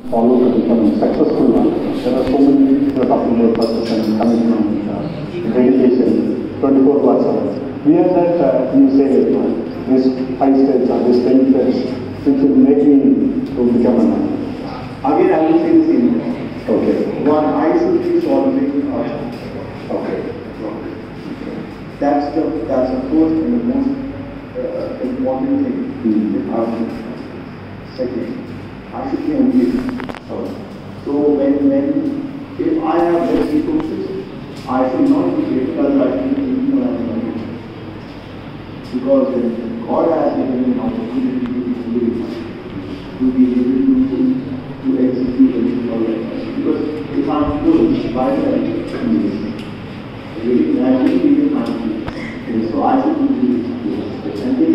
follow to become successful one. There are so many people talking about persistence, commitment, dedication, 24/7. We have that you say this 5 steps or this 10 steps which will make me to become a man. Again, I will say the same thing. Okay. One, I should be solving Okay. That's the first and the most important thing that I should. Second, I should be engaged. So if I have less resources, I should not be critical, I should be thinking around it. Because God has given me an opportunity to be able to execute and all that. Because if I'm full, why should I do this? Really, naturally, we will not do it. So I should do this. And